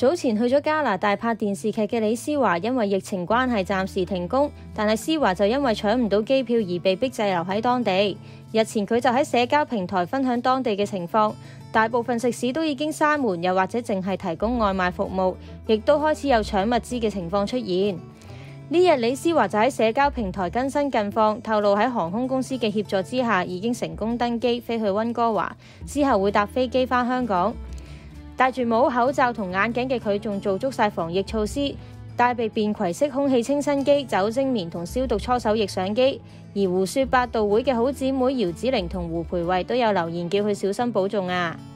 早前去咗加拿大拍電視劇嘅李施嬅，因為疫情關係暫時停工，但係施嬅就因為搶唔到機票而被逼滯留喺當地。日前佢就喺社交平台分享當地嘅情況，大部分食肆都已經閂門，又或者淨係提供外賣服務，亦都開始有搶物資嘅情況出現。呢日李施嬅就喺社交平台更新近況，透露喺航空公司嘅協助之下，已經成功登機飛去溫哥華，之後會搭飛機返香港。戴住帽、口罩同眼鏡嘅佢，仲做足晒防疫措施，帶備便攜式空氣清新機、酒精棉同消毒搓手液上機。而胡說八道會嘅好姊妹姚子羚同胡蓓蔚都有留言叫佢小心保重啊！